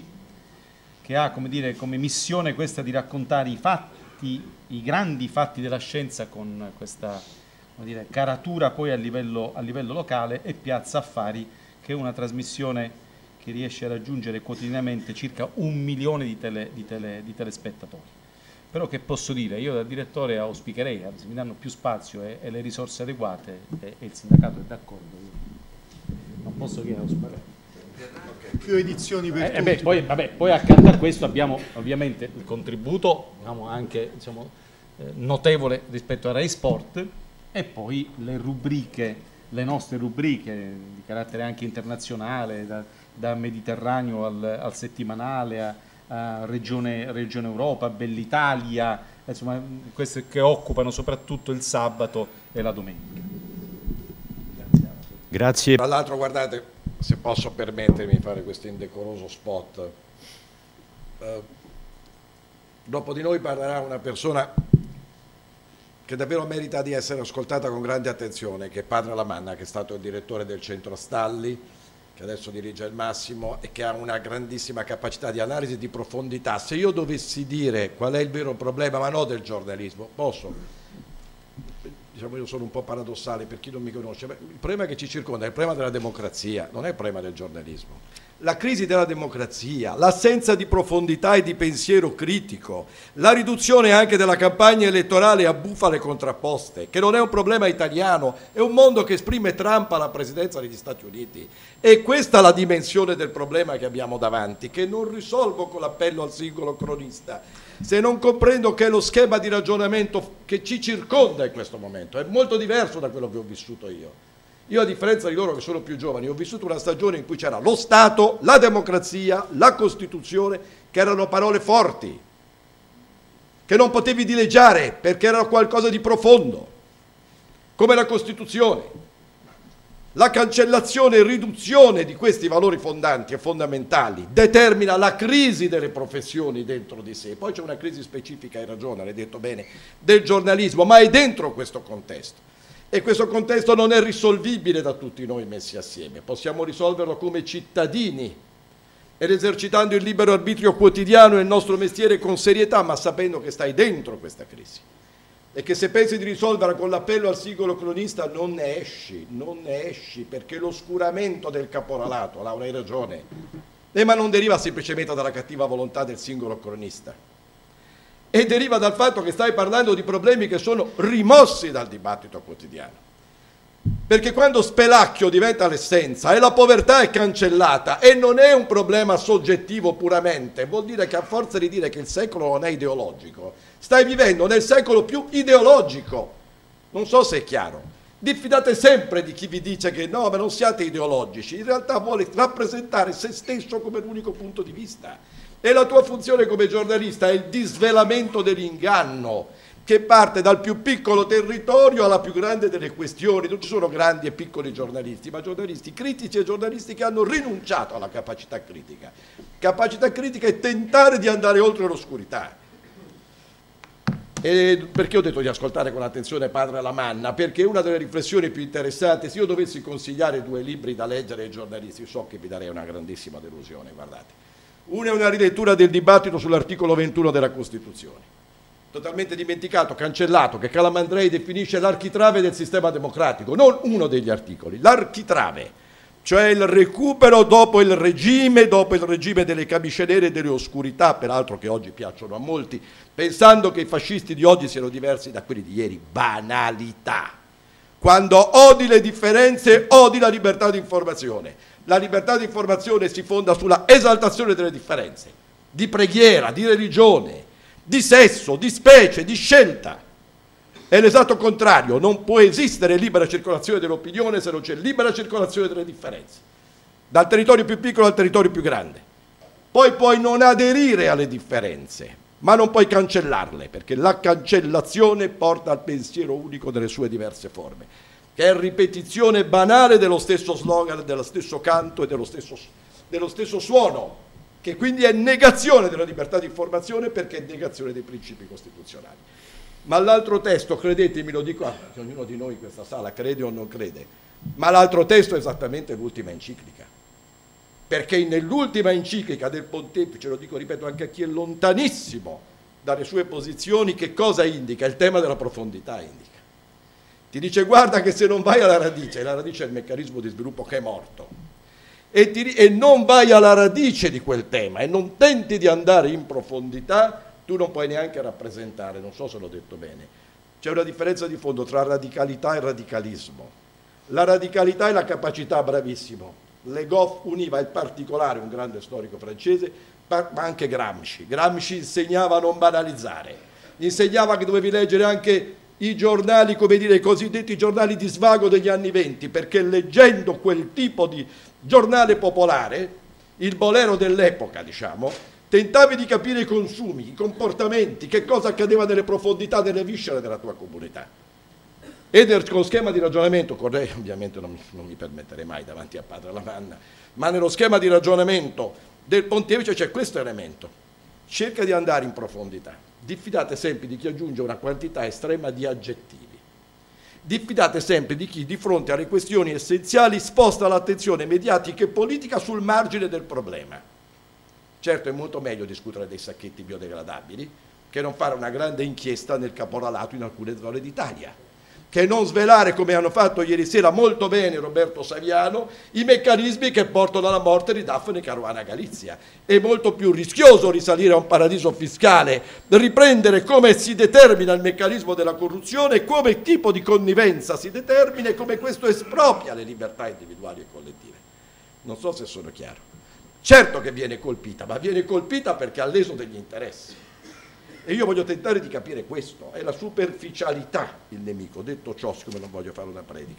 che ha come, dire, come missione questa di raccontare i fatti, i grandi fatti della scienza con questa come dire, caratura poi a livello, a livello locale, e Piazza Affari, che è una trasmissione che riesce a raggiungere quotidianamente circa un milione di, tele, di, tele, di telespettatori. Però che posso dire, io da direttore auspicherei, se mi danno più spazio e, e le risorse adeguate, e, e il sindacato è d'accordo, io non posso che auspicare. Più edizioni per eh, tutti. Eh beh, poi, vabbè, poi accanto a questo abbiamo ovviamente il contributo diciamo, anche diciamo, eh, notevole rispetto a Rai Sport, e poi le rubriche, le nostre rubriche di carattere anche internazionale, da, da Mediterraneo al, al settimanale, a, a Regione, Regione Europa, Bell'Italia, insomma queste che occupano soprattutto il sabato e la domenica. Grazie. Grazie. Tra l'altro guardate, se posso permettermi di fare questo indecoroso spot, eh, dopo di noi parlerà una persona che davvero merita di essere ascoltata con grande attenzione, che è Padre Lamanna, che è stato il direttore del Centro Stalli, che adesso dirige il Massimo e che ha una grandissima capacità di analisi e di profondità. Se io dovessi dire qual è il vero problema, ma non del giornalismo, posso, diciamo io sono un po' paradossale per chi non mi conosce, ma il problema che ci circonda è il problema della democrazia, non è il problema del giornalismo. La crisi della democrazia, l'assenza di profondità e di pensiero critico, la riduzione anche della campagna elettorale a bufale contrapposte, che non è un problema italiano, è un mondo che esprime Trump alla presidenza degli Stati Uniti. E questa è la dimensione del problema che abbiamo davanti, che non risolvo con l'appello al singolo cronista, se non comprendo che lo schema di ragionamento che ci circonda in questo momento è molto diverso da quello che ho vissuto io. Io, a differenza di loro che sono più giovani, ho vissuto una stagione in cui c'era lo Stato, la democrazia, la Costituzione, che erano parole forti, che non potevi dileggiare perché erano qualcosa di profondo, come la Costituzione. La cancellazione e riduzione di questi valori fondanti e fondamentali determina la crisi delle professioni dentro di sé. Poi c'è una crisi specifica, hai ragione, l'hai detto bene, del giornalismo, ma è dentro questo contesto. E questo contesto non è risolvibile da tutti noi messi assieme. Possiamo risolverlo come cittadini ed esercitando il libero arbitrio quotidiano e il nostro mestiere con serietà, ma sapendo che stai dentro questa crisi. E che se pensi di risolverla con l'appello al singolo cronista non ne esci, non ne esci, perché l'oscuramento del caporalato, Laura hai ragione, eh, ma non deriva semplicemente dalla cattiva volontà del singolo cronista. E deriva dal fatto che stai parlando di problemi che sono rimossi dal dibattito quotidiano. Perché quando spelacchio diventa l'essenza e la povertà è cancellata e non è un problema soggettivo puramente, vuol dire che a forza di dire che il secolo non è ideologico, stai vivendo nel secolo più ideologico. Non so se è chiaro. Diffidate sempre di chi vi dice che no, ma non siate ideologici. In realtà vuole rappresentare se stesso come l'unico punto di vista. E la tua funzione come giornalista è il disvelamento dell'inganno, che parte dal più piccolo territorio alla più grande delle questioni. Non ci sono grandi e piccoli giornalisti, ma giornalisti critici e giornalisti che hanno rinunciato alla capacità critica. Capacità critica è tentare di andare oltre l'oscurità. E perché ho detto di ascoltare con attenzione Padre Lamanna? Perché una delle riflessioni più interessanti, se io dovessi consigliare due libri da leggere ai giornalisti, so che vi darei una grandissima delusione, guardate. Uno è una rilettura del dibattito sull'articolo ventuno della Costituzione, totalmente dimenticato, cancellato, che Calamandrei definisce l'architrave del sistema democratico, non uno degli articoli, l'architrave, cioè il recupero dopo il regime, dopo il regime delle camicie nere e delle oscurità, peraltro che oggi piacciono a molti, pensando che i fascisti di oggi siano diversi da quelli di ieri. Banalità. Quando odi le differenze, odi la libertà di informazione. La libertà di informazione si fonda sulla esaltazione delle differenze, di preghiera, di religione, di sesso, di specie, di scelta. È l'esatto contrario, non può esistere libera circolazione dell'opinione se non c'è libera circolazione delle differenze, dal territorio più piccolo al territorio più grande. Poi puoi non aderire alle differenze, ma non puoi cancellarle, perché la cancellazione porta al pensiero unico nelle sue diverse forme, che è ripetizione banale dello stesso slogan, dello stesso canto e dello stesso, dello stesso suono, che quindi è negazione della libertà di informazione perché è negazione dei principi costituzionali. Ma l'altro testo, credetemi, lo dico a ognuno di noi in questa sala, crede o non crede, ma l'altro testo è esattamente l'ultima enciclica. Perché nell'ultima enciclica del Pontefice, lo dico, ripeto, anche a chi è lontanissimo dalle sue posizioni, che cosa indica? Il tema della profondità indica. Ti dice guarda che se non vai alla radice, la radice è il meccanismo di sviluppo che è morto, e, ti, e non vai alla radice di quel tema e non tenti di andare in profondità, tu non puoi neanche rappresentare, non so se l'ho detto bene, c'è una differenza di fondo tra radicalità e radicalismo. La radicalità è la capacità, bravissimo, Le Goff univa il particolare, un grande storico francese, ma anche Gramsci. Gramsci insegnava a non banalizzare, insegnava che dovevi leggere anche i giornali, come dire, i cosiddetti giornali di svago degli anni venti, perché leggendo quel tipo di giornale popolare, il bolero dell'epoca, diciamo, tentavi di capire i consumi, i comportamenti, che cosa accadeva nelle profondità, nelle viscere della tua comunità. E con schema di ragionamento, Correi ovviamente non mi, non mi permetterei mai davanti a Padre Lamanna, ma nello schema di ragionamento del Pontefice c'è questo elemento: cerca di andare in profondità, diffidate sempre di chi aggiunge una quantità estrema di aggettivi, diffidate sempre di chi di fronte alle questioni essenziali sposta l'attenzione mediatica e politica sul margine del problema. Certo, è molto meglio discutere dei sacchetti biodegradabili che non fare una grande inchiesta nel caporalato in alcune zone d'Italia, che non svelare, come hanno fatto ieri sera molto bene Roberto Saviano, i meccanismi che portano alla morte di Daphne Caruana Galizia. È molto più rischioso risalire a un paradiso fiscale, riprendere come si determina il meccanismo della corruzione, come il tipo di connivenza si determina e come questo espropria le libertà individuali e collettive. Non so se sono chiaro. Certo che viene colpita, ma viene colpita perché ha leso degli interessi. E io voglio tentare di capire questo, è la superficialità il nemico. Detto ciò, siccome non voglio fare una predica,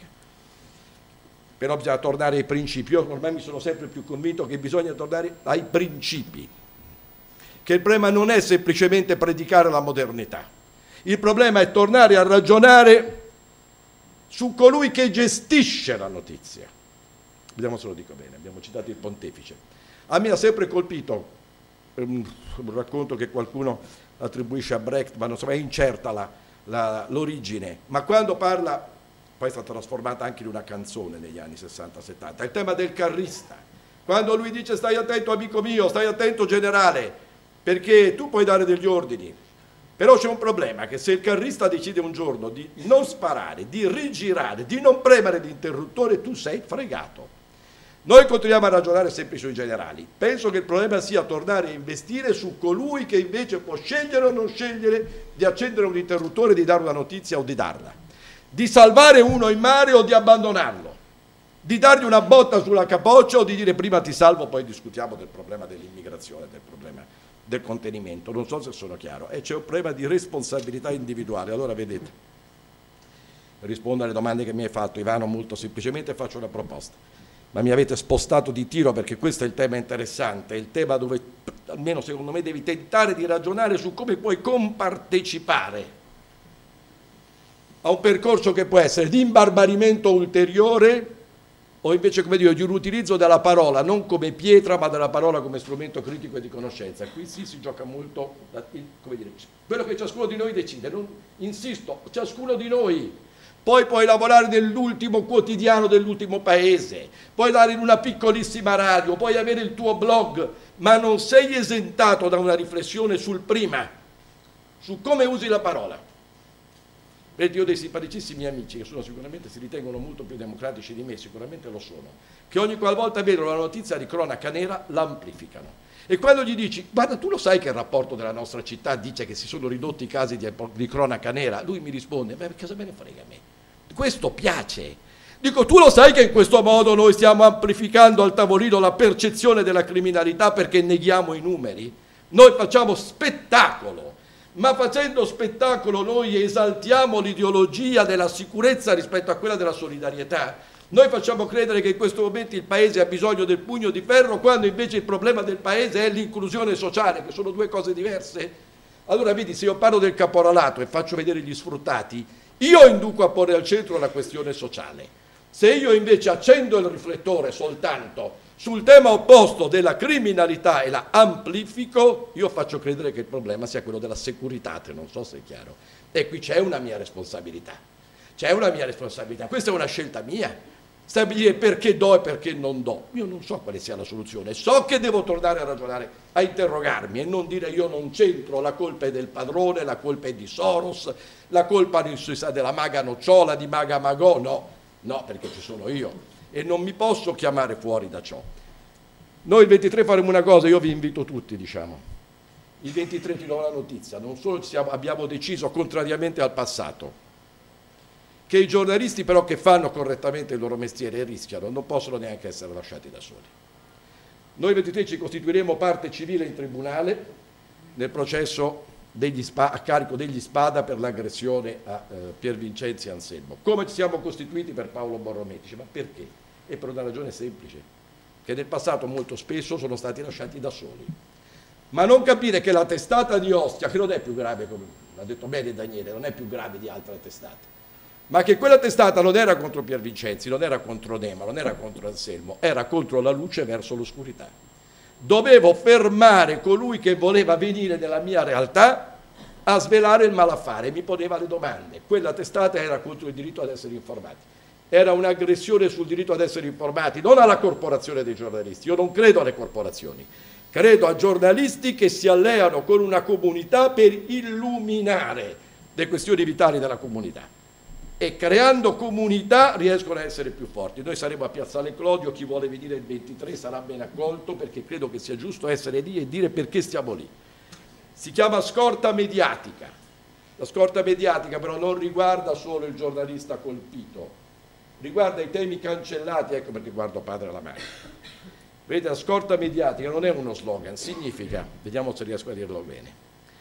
però bisogna tornare ai principi. Io ormai mi sono sempre più convinto che bisogna tornare ai principi, che il problema non è semplicemente predicare la modernità, il problema è tornare a ragionare su colui che gestisce la notizia. Vediamo se lo dico bene, abbiamo citato il Pontefice. A me ha sempre colpito un, un racconto che qualcuno attribuisce a Brecht, ma non so, è incerta la, la, l'origine, ma quando parla, poi è stata trasformata anche in una canzone negli anni sessanta settanta, il tema del carrista, quando lui dice stai attento amico mio, stai attento generale, perché tu puoi dare degli ordini, però c'è un problema, che se il carrista decide un giorno di non sparare, di rigirare, di non premere l'interruttore, tu sei fregato. Noi continuiamo a ragionare sempre sui generali. Penso che il problema sia tornare a investire su colui che invece può scegliere o non scegliere di accendere un interruttore, di dare una notizia o di darla, di salvare uno in mare o di abbandonarlo, di dargli una botta sulla capoccia o di dire prima ti salvo, poi discutiamo del problema dell'immigrazione, del problema del contenimento. Non so se sono chiaro. E c'è un problema di responsabilità individuale. Allora vedete, rispondo alle domande che mi hai fatto, Ivano, molto semplicemente faccio una proposta. Ma mi avete spostato di tiro perché questo è il tema interessante, è il tema dove almeno secondo me devi tentare di ragionare su come puoi compartecipare a un percorso che può essere di imbarbarimento ulteriore o invece, come dire, di un utilizzo della parola non come pietra ma della parola come strumento critico e di conoscenza. Qui sì si gioca molto, come dire, quello che ciascuno di noi decide, non, insisto, ciascuno di noi. Poi puoi lavorare nell'ultimo quotidiano dell'ultimo paese, puoi dare in una piccolissima radio, puoi avere il tuo blog, ma non sei esentato da una riflessione sul prima, su come usi la parola. Vedi, io ho dei simpaticissimi amici che sono sicuramente, si ritengono molto più democratici di me, sicuramente lo sono, che ogni qualvolta vedono la notizia di cronaca nera l'amplificano. E quando gli dici, guarda, tu lo sai che il rapporto della nostra città dice che si sono ridotti i casi di, di cronaca nera? Lui mi risponde, beh, cosa me ne frega a me? Questo piace. Dico, tu lo sai che in questo modo noi stiamo amplificando al tavolino la percezione della criminalità perché neghiamo i numeri? Noi facciamo spettacolo, ma facendo spettacolo noi esaltiamo l'ideologia della sicurezza rispetto a quella della solidarietà. Noi facciamo credere che in questo momento il Paese ha bisogno del pugno di ferro, quando invece il problema del Paese è l'inclusione sociale, che sono due cose diverse. Allora vedi, se io parlo del caporalato e faccio vedere gli sfruttati, io induco a porre al centro la questione sociale. Se io invece accendo il riflettore soltanto sul tema opposto della criminalità e la amplifico, io faccio credere che il problema sia quello della securitate, non so se è chiaro. E qui c'è una mia responsabilità. C'è una mia responsabilità. Questa è una scelta mia. Stabilire perché do e perché non do. Io non so quale sia la soluzione. So che devo tornare a ragionare, a interrogarmi e non dire io non c'entro, la colpa è del padrone, la colpa è di Soros, la colpa è della maga Nocciola, di maga Magò. No, no, perché ci sono io e non mi posso chiamare fuori da ciò. Noi il ventitré faremo una cosa, io vi invito tutti, diciamo. Il ventitré ti do una notizia, non solo ci siamo, abbiamo deciso, contrariamente al passato, che i giornalisti però che fanno correttamente il loro mestiere e rischiano non possono neanche essere lasciati da soli. Noi il ventitré ci costituiremo parte civile in tribunale nel processo degli spa, a carico degli Spada per l'aggressione a eh, Pier Vincenzi Anselmo. Come ci siamo costituiti per Paolo Borromei? Ma perché? E per una ragione semplice, che nel passato molto spesso sono stati lasciati da soli. Ma non capire che la testata di Ostia, che non è più grave, come ha detto bene Daniele, non è più grave di altre testate, ma che quella testata non era contro Pier Vincenzi, non era contro Nema, non era contro Anselmo, era contro la luce verso l'oscurità. Dovevo fermare colui che voleva venire nella mia realtà a svelare il malaffare, mi poneva le domande. Quella testata era contro il diritto ad essere informati, era un'aggressione sul diritto ad essere informati, non alla corporazione dei giornalisti. Io non credo alle corporazioni, credo a giornalisti che si alleano con una comunità per illuminare le questioni vitali della comunità. E creando comunità riescono a essere più forti. Noi saremo a Piazzale Clodio, chi vuole venire il ventitré sarà ben accolto, perché credo che sia giusto essere lì e dire perché stiamo lì. Si chiama scorta mediatica. La scorta mediatica però non riguarda solo il giornalista colpito, riguarda i temi cancellati, ecco perché guardo padre alla mano. Vedete, la scorta mediatica non è uno slogan, significa, vediamo se riesco a dirlo bene.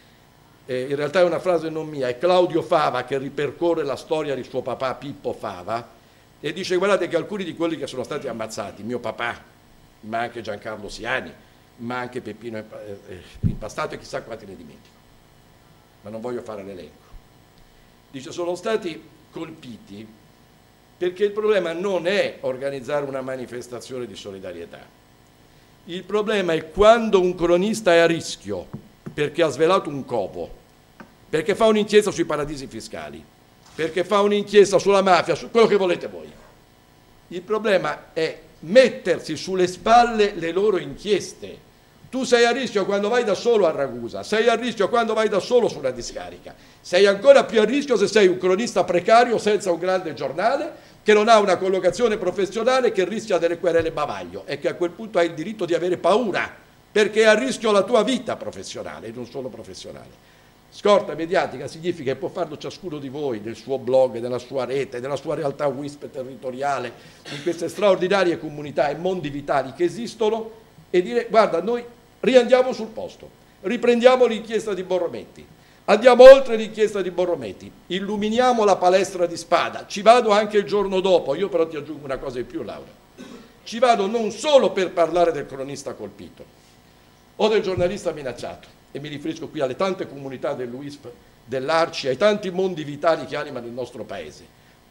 Eh, in realtà è una frase non mia, è Claudio Fava che ripercorre la storia di suo papà Pippo Fava e dice guardate che alcuni di quelli che sono stati ammazzati, mio papà, ma anche Giancarlo Siani, ma anche Peppino Impastato e chissà quanti ne dimentico, ma non voglio fare l'elenco. Dice sono stati colpiti perché il problema non è organizzare una manifestazione di solidarietà, il problema è quando un cronista è a rischio perché ha svelato un covo, perché fa un'inchiesta sui paradisi fiscali, perché fa un'inchiesta sulla mafia, su quello che volete voi. Il problema è mettersi sulle spalle le loro inchieste. Tu sei a rischio quando vai da solo a Ragusa, sei a rischio quando vai da solo sulla discarica, sei ancora più a rischio se sei un cronista precario senza un grande giornale, che non ha una collocazione professionale, che rischia delle querele bavaglio e che a quel punto hai il diritto di avere paura, perché è a rischio la tua vita professionale e non solo professionale. Scorta mediatica significa che può farlo ciascuno di voi nel suo blog, nella sua rete, nella sua realtà W I S P territoriale, in queste straordinarie comunità e mondi vitali che esistono, e dire guarda, noi riandiamo sul posto, riprendiamo l'inchiesta di Borrometti, andiamo oltre l'inchiesta di Borrometti, illuminiamo la palestra di Spada, ci vado anche il giorno dopo, io però ti aggiungo una cosa in più Laura, ci vado non solo per parlare del cronista colpito o del giornalista minacciato, e mi riferisco qui alle tante comunità dell'U I S P, dell'Arci, ai tanti mondi vitali che animano il nostro paese,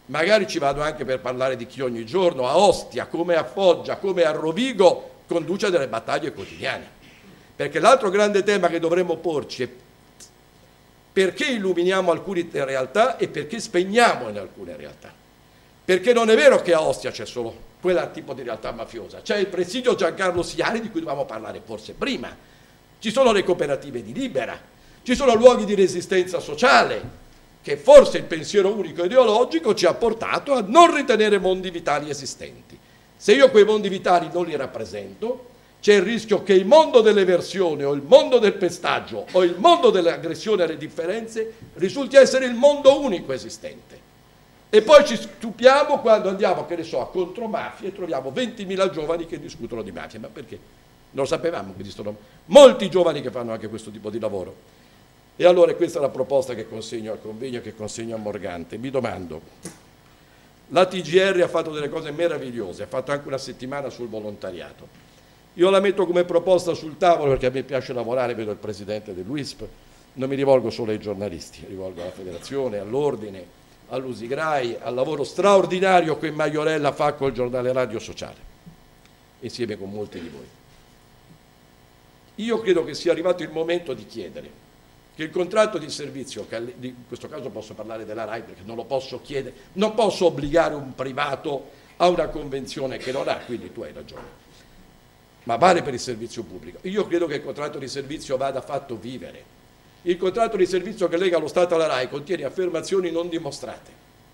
magari ci vado anche per parlare di chi ogni giorno a Ostia, come a Foggia, come a Rovigo, conduce delle battaglie quotidiane. Perché l'altro grande tema che dovremmo porci è perché illuminiamo alcune realtà e perché spegniamo in alcune realtà. Perché non è vero che a Ostia c'è solo quel tipo di realtà mafiosa, c'è il presidio Giancarlo Siani di cui dovevamo parlare forse prima, ci sono le cooperative di Libera, ci sono luoghi di resistenza sociale, che forse il pensiero unico ideologico ci ha portato a non ritenere mondi vitali esistenti. Se io quei mondi vitali non li rappresento, c'è il rischio che il mondo dell'eversione o il mondo del pestaggio o il mondo dell'aggressione alle differenze risulti essere il mondo unico esistente. E poi ci stupiamo quando andiamo, che ne so, a contromafia e troviamo ventimila giovani che discutono di mafia. Ma perché? Non lo sapevamo che esistono molti giovani che fanno anche questo tipo di lavoro. E allora questa è la proposta che consegno al convegno, che consegno a Morgante. Mi domando, la T G R ha fatto delle cose meravigliose, ha fatto anche una settimana sul volontariato. Io la metto come proposta sul tavolo perché a me piace lavorare, vedo il presidente dell'U I S P, non mi rivolgo solo ai giornalisti, mi rivolgo alla federazione, all'ordine, all'Usigrai, al lavoro straordinario che Maiorella fa col giornale Radio Sociale, insieme con molti di voi. Io credo che sia arrivato il momento di chiedere che il contratto di servizio, che in questo caso posso parlare della RAI perché non lo posso chiedere, non posso obbligare un privato a una convenzione che non ha, quindi tu hai ragione, ma vale per il servizio pubblico. Io credo che il contratto di servizio vada fatto vivere. Il contratto di servizio che lega lo Stato alla RAI contiene affermazioni non dimostrate.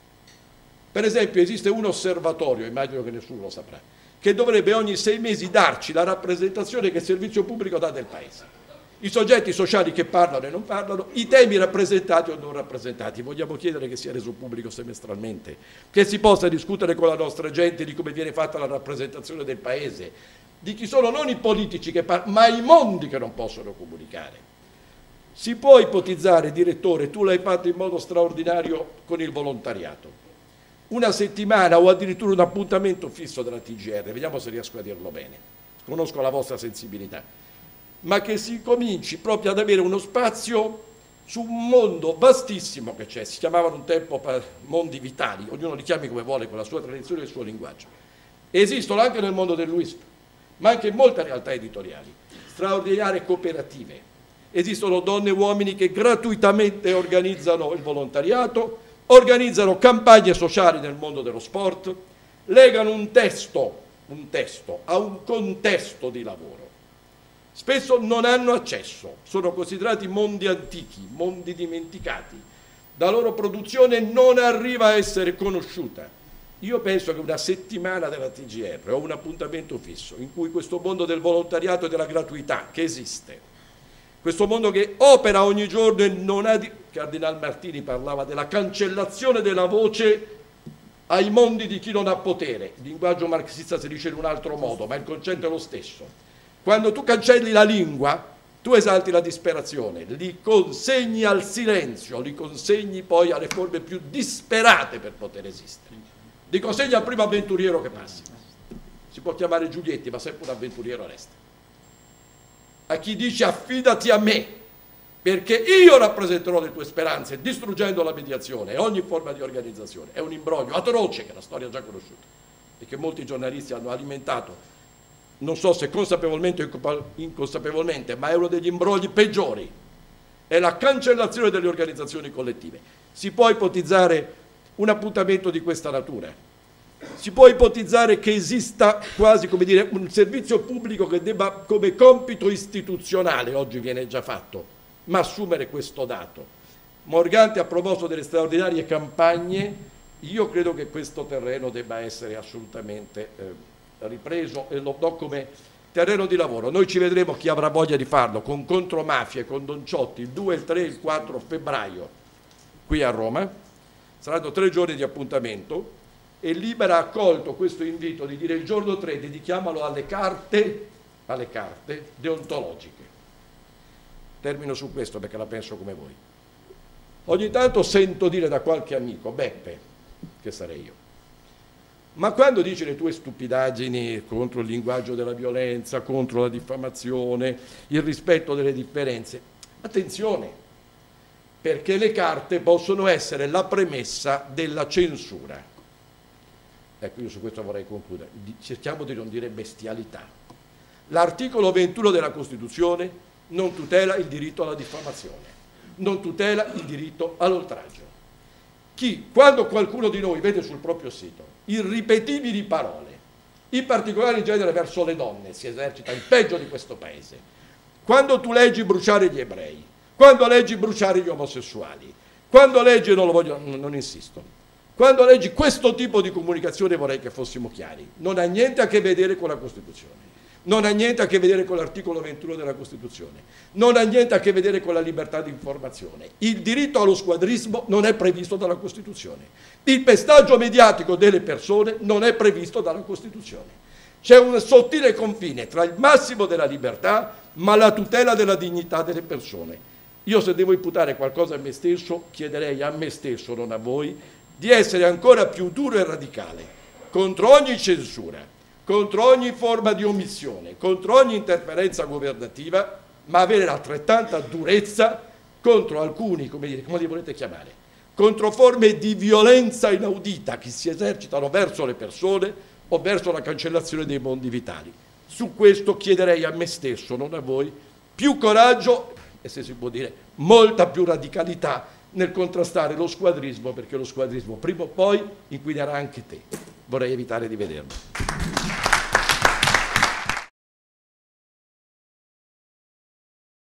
Per esempio esiste un osservatorio, immagino che nessuno lo saprà, che dovrebbe ogni sei mesi darci la rappresentazione che il servizio pubblico dà del Paese. I soggetti sociali che parlano e non parlano, i temi rappresentati o non rappresentati. Vogliamo chiedere che sia reso pubblico semestralmente, che si possa discutere con la nostra gente di come viene fatta la rappresentazione del Paese, di chi sono non i politici che parlano, ma i mondi che non possono comunicare. Si può ipotizzare, direttore, tu l'hai fatto in modo straordinario con il volontariato, una settimana o addirittura un appuntamento fisso della T G R, vediamo se riesco a dirlo bene, conosco la vostra sensibilità, ma che si cominci proprio ad avere uno spazio su un mondo vastissimo che c'è, si chiamavano un tempo mondi vitali, ognuno li chiami come vuole con la sua tradizione e il suo linguaggio, esistono anche nel mondo dell'U I S P, ma anche in molte realtà editoriali, straordinarie cooperative. Esistono donne e uomini che gratuitamente organizzano il volontariato, organizzano campagne sociali nel mondo dello sport, legano un testo, un testo a un contesto di lavoro. Spesso non hanno accesso, sono considerati mondi antichi, mondi dimenticati. La loro produzione non arriva a essere conosciuta. Io penso che una settimana della T G R o un appuntamento fisso in cui questo mondo del volontariato e della gratuità che esiste, questo mondo che opera ogni giorno e non ha di... Cardinal Martini parlava della cancellazione della voce ai mondi di chi non ha potere. Il linguaggio marxista si dice in un altro modo, ma il concetto è lo stesso. Quando tu cancelli la lingua, tu esalti la disperazione, li consegni al silenzio, li consegni poi alle forme più disperate per poter esistere. Li consegni al primo avventuriero che passa. Si può chiamare Giulietti, ma sempre un avventuriero resta. A chi dice affidati a me, perché io rappresenterò le tue speranze, distruggendo la mediazione e ogni forma di organizzazione. È un imbroglio atroce che la storia ha già conosciuta e che molti giornalisti hanno alimentato, non so se consapevolmente o inconsapevolmente, ma è uno degli imbrogli peggiori. È la cancellazione delle organizzazioni collettive. Si può ipotizzare un appuntamento di questa natura. Si può ipotizzare che esista quasi, come dire, un servizio pubblico che debba, come compito istituzionale, oggi viene già fatto, ma assumere questo dato. Morgante ha promosso delle straordinarie campagne, io credo che questo terreno debba essere assolutamente eh, ripreso e lo do come terreno di lavoro. Noi ci vedremo chi avrà voglia di farlo con Contromafia e con Don Ciotti il due, il tre e il quattro febbraio qui a Roma. Saranno tre giorni di appuntamento. E Libera ha accolto questo invito di dire il giorno tre dedichiamolo alle carte, alle carte deontologiche. Termino su questo perché la penso come voi. Ogni tanto sento dire da qualche amico, Beppe, che sarei io, ma quando dici le tue stupidaggini contro il linguaggio della violenza, contro la diffamazione, il rispetto delle differenze, attenzione, perché le carte possono essere la premessa della censura. Ecco, io su questo vorrei concludere. Cerchiamo di non dire bestialità. L'articolo ventuno della Costituzione non tutela il diritto alla diffamazione, non tutela il diritto all'oltraggio. Chi, quando qualcuno di noi vede sul proprio sito irripetibili parole, in particolare in genere verso le donne, si esercita il peggio di questo paese, quando tu leggi bruciare gli ebrei, quando leggi bruciare gli omosessuali, quando leggi, non lo voglio, non insisto, quando leggi questo tipo di comunicazione, vorrei che fossimo chiari, non ha niente a che vedere con la Costituzione, non ha niente a che vedere con l'articolo ventuno della Costituzione, non ha niente a che vedere con la libertà di informazione. Il diritto allo squadrismo non è previsto dalla Costituzione, il pestaggio mediatico delle persone non è previsto dalla Costituzione. C'è un sottile confine tra il massimo della libertà ma la tutela della dignità delle persone. Io, se devo imputare qualcosa a me stesso, chiederei a me stesso, non a voi, di essere ancora più duro e radicale contro ogni censura, contro ogni forma di omissione, contro ogni interferenza governativa, ma avere altrettanta durezza contro alcuni, come, dire, come li volete chiamare, contro forme di violenza inaudita che si esercitano verso le persone o verso la cancellazione dei mondi vitali. Su questo chiederei a me stesso, non a voi, più coraggio e, se si può dire, molta più radicalità nel contrastare lo squadrismo, perché lo squadrismo prima o poi inquinerà anche te. Vorrei evitare di vederlo.